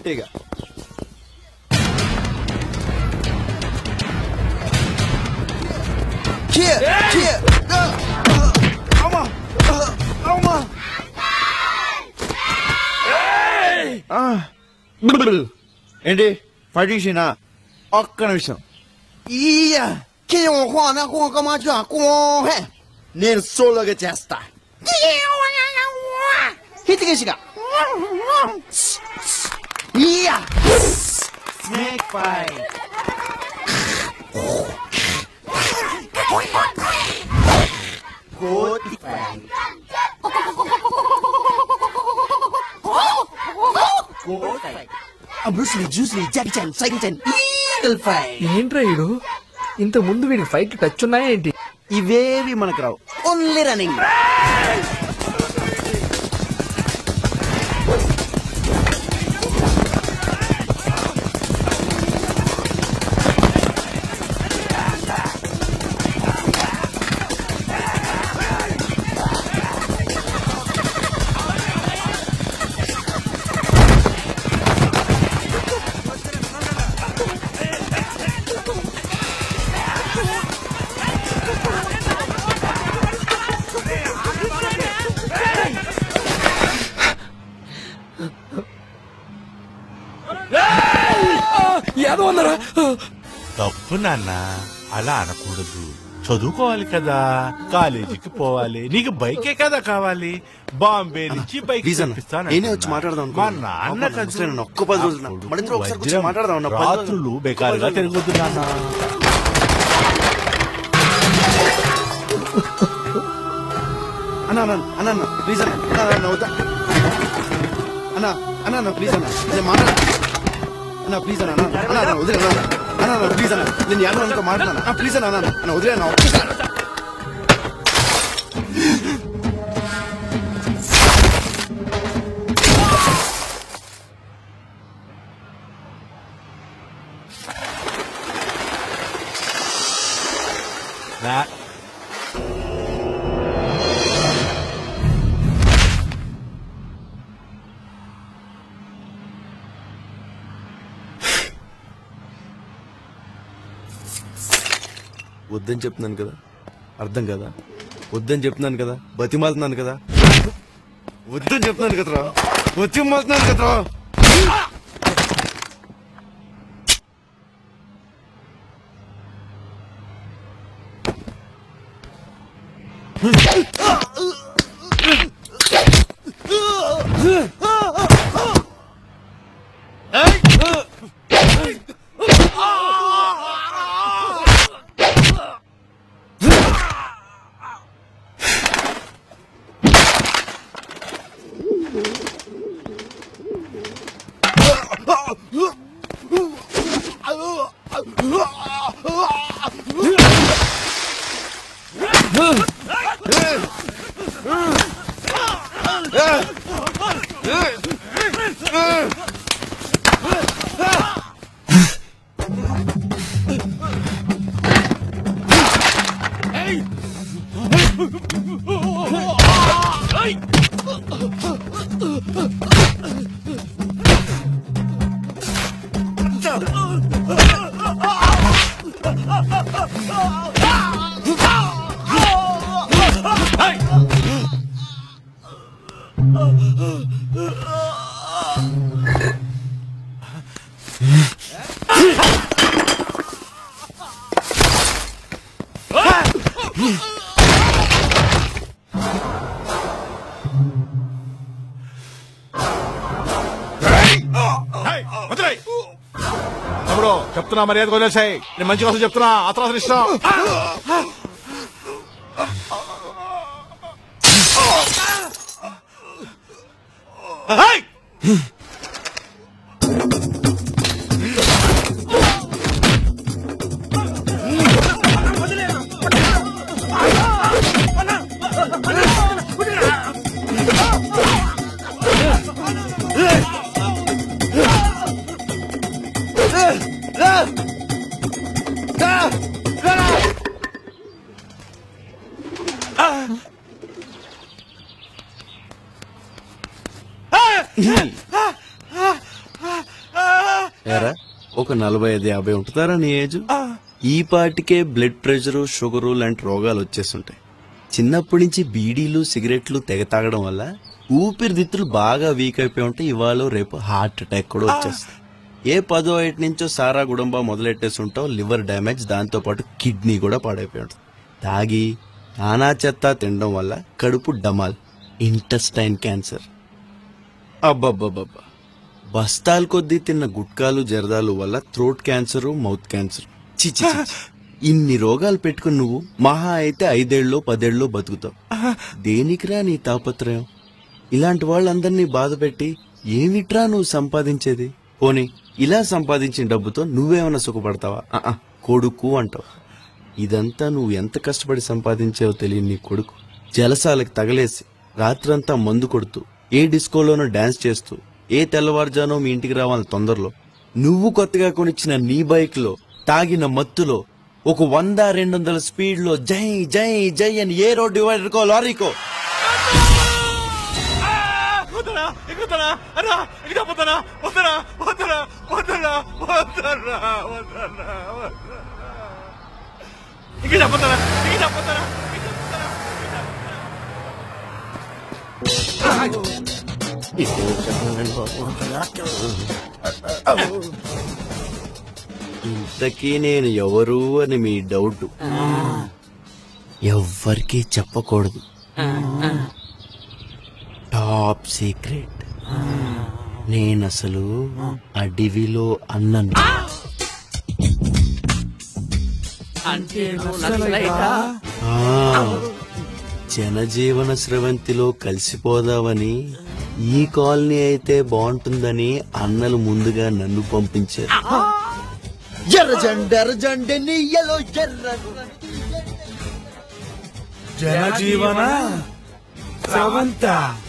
గట్టిగా. ఏంటి ఫైటింగ్ సీనా? ఒక్క నిమిషం. నేను సోలోగా చేస్తా. హితికేసిగా స్నేక్ ఫైట్. కోతి ఫైట్. బ్రూస్లీ, జూస్లీ, Jackie Chan, cycle Chan, eagle fight. ఏంట్రా వీడు? ఇంత ముందు వీడికి ఫైట్ టచ్ ఉన్నాయా ఏంటి? ఇవేవి మనకు రావు. Only running. తప్పు నాన్న, అలా అనకూడదు. చదువుకోవాలి కదా, కాలేజీకి పోవాలి. నీకు బైకే కదా కావాలి. బాంబే నుంచి బైక్ వచ్చి మాట్లాడదాం. మా నాన్న రాత్రులు బేకారుగా తిరగొద్దు నాన్న. అన్న ప్లీజ్ అన్న వద్దా అన్న. అన్న ప్లీజ్ అన్న, నేను మాట్లాడ. అన్న ప్లీజ్ అన్న, అన్న వదిలే అన్న. ప్లీజ్ అన్న, నేను యాదవ్ మాట్లాడనా? ప్లీజ్ అన్న, అన్న వదిలే అన్న. వద్దని చెప్తున్నాను కదా, అర్థం కదా? వద్దని చెప్తున్నాను కదా, బతిమాలుతున్నాను కదా. వద్దని చెప్తున్నాను కదరా, బతిమాలుతున్నాను కదరా. తమ్ముడు చెప్తున్నా, మర్యాద వదిలేసాయి. నేను మంచి కోసం చెప్తున్నా, అతను ఇష్టం. ఏరా ఒక 45-50 ఉంటుందారా నీ ఏజ్? ఈ పాటికే బ్లడ్ ప్రెషరు షుగరు లాంటి రోగాలు వచ్చేస్తుంటాయి. చిన్నప్పటి నుంచి బీడీలు సిగరెట్లు తెగ తాగడం వల్ల ఊపిరితిత్తులు బాగా వీక్ అయిపోయి ఉంటాయి. ఇవాళ రేపు హార్ట్ అటాక్ కూడా వచ్చేస్తాయి. ఏ 10 ఏటి నుంచో సారా గుడంబా మొదలెట్టేసి ఉంటావు. లివర్ డ్యామేజ్, దాంతో పాటు కిడ్నీ కూడా పాడైపోయి ఉంటుంది. తాగి నానా చెత్త తినడం వల్ల కడుపు డమాల్, ఇంటెస్టైన్ క్యాన్సర్. అబ్బబ్బబ్బబ్బా, బస్తాల కొద్దీ తిన్న గుట్కాలు జరదాలు వల్ల థ్రోట్ క్యాన్సర్, మౌత్ క్యాన్సర్. చిచి, ఇన్ని రోగాలు పెట్టుకుని నువ్వు మహా అయితే 5 ఏళ్ళలో 10 ఏళ్ళలో బతుకుతావు. దేనికిరా నీ తాపత్రయం? ఇలాంటి వాళ్ళందరినీ బాధ పెట్టి ఏమిట్రా నువ్వు సంపాదించేది? పోనీ ఇలా సంపాదించిన డబ్బుతో నువ్వేమన్నా సుఖపడతావా? కొడుకు అంటావు. ఇదంతా నువ్వు ఎంత కష్టపడి సంపాదించావో తెలియని నీ కొడుకు జలసాలకు తగలేసి రాత్రంతా మందు కొడుతూ, ఏ డిస్కోలోనో డాన్స్ చేస్తూ, ఏ తెల్లవారుజానో మీ ఇంటికి రావాలని తొందరలో నువ్వు కొత్తగా కొనిచ్చిన నీ బైక్ లో తాగిన మత్తులో ఒక 100-200 స్పీడ్ లో జై జై జై అని ఏ రోడ్ డివైడర్కో లారీకో ఇంతకీ నేను ఎవరు అని మీ డౌట్. ఎవ్వరికీ చెప్పకూడదు, టాప్ సీక్రెట్. నేనసలు అడవిలో అన్నను. జనజీవన స్రవంతిలో కలిసిపోదామని ఈ కాలనీ అయితే బాగుంటుందని అన్నలు ముందుగా నన్ను పంపించారు. జనజీవన స్రవంత